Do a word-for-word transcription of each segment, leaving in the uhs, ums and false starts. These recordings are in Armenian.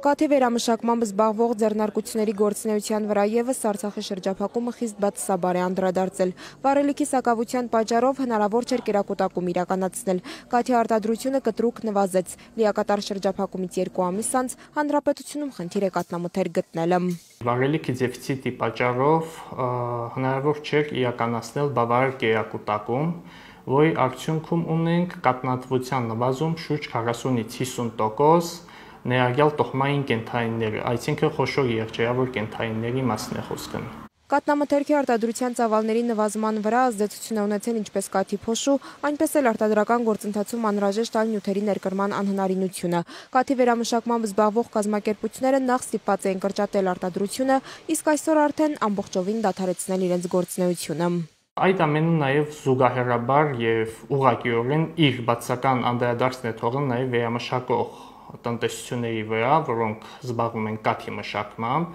Կաթի վերամշակմամբ զբաղվող ձեռնարկությունների գործունեության վրա ևս Արցախի շրջափակումը խիստ բացասաբար է անդրադարձել։ Վառելիքի սակավության պատճառով հնարավոր չէր կերակուտակում իրականացնել։ Կաթի արտադրությունը կտրուկ նվազեց։ Լիակատար շրջափակումից երկու ամիս անց հանրապետությունում խնդիր է կաթնամթերք գտնելը։ Վառելիքի դեֆիցիտի պատճառով հնարավոր չէր իրականացնել բավարար կերակուտակում, որի արդյունքում ունենք կաթնատվության նվազում շուրջ քառասունից հիսուն տոկոս, ներառյալ տոհմային կենդանիները, այսինքն խոշոր եղջերավոր կենդանիների մասն է խոսքը։ Կաթնամթերքի արտադրության ծավալների նվազման վրա ազդեցություն է ունեցել ինչպես կաթի փոշու, այնպես էլ արտադրական գործընթացում անհրաժեշտ այլ նյութերի ներկրման անհնարինությունը։ Կաթի վերամշակմամբ զբաղվող կազմակերպությունները նախ ստիպված էին կրճատել արտադրությունը, իսկ այսօր արդեն ամբողջովին դադարեցնել իրենց գործունեությունը։ Այդ ամենը նաև զուգահեռաբար եւ ուղղակիորեն իր բացական անդրադարձն է թողել նաև վերամշակող տնտեսությունների վրա, որոնք զբաղվում են կաթի մշակմամբ,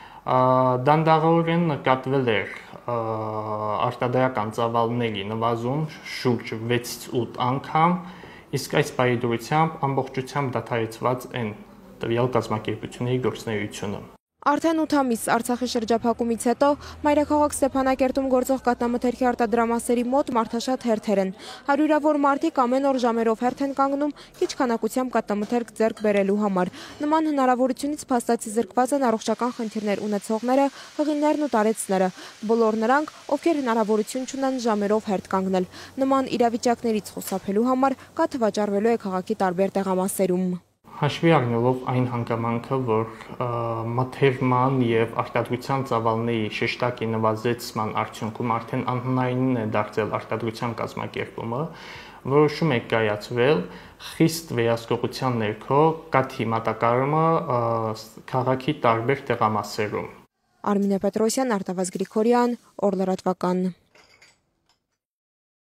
դանդաղորեն նկատվել էր արտադրական ծավալների նվազում շուրջ վեցից ութ անգամ, իսկ այս բարեդրությամբ ամբողջությամբ դադարեցված են տվյալ կազմակերպությունների գործունեությունը։ Արդեն ութ ամիս Արցախի շրջափակումից հետո մայրաքաղաք Ստեփանակերտում գործող կաթնամթերքի արտադրամասերի մոտ մարդաշատ հերթեր են։ Հարյուրավոր մարդիկ ամեն օր ժամերով հերթ են կանգնում քիչ քանակությամբ կաթնամթերք ձեռք բերելու համար։ Նման հնարավորությունից փաստացի զրկված են առողջական խնդիրներ ունեցողները, հղիներն ու տարեցները։ Բոլոր նրանք, ովքեր հնարավորություն չունեն ժամերով հերթ կանգնել։ Նման իրավիճակներից խուսափելու համար կաթը վաճառվելու է քաղաքի տարբեր տեղամասերում։ Հաշվի առնելով այն հանգամանքը, որ մթերման եւ արտադրության ծավալների շեշտակի նվազեցման արդյունքում արդեն անհնարին է դարձել արտադրության կազմակերպումը, որոշում է կայացվել խիստ վերահսկողության ներքո կաթի մատակարարումը քաղաքի տարբեր տեղամասերում։ Արմինե Պետրոսյան, Արտավազդ Գրիգորյան, Օր լրատվական։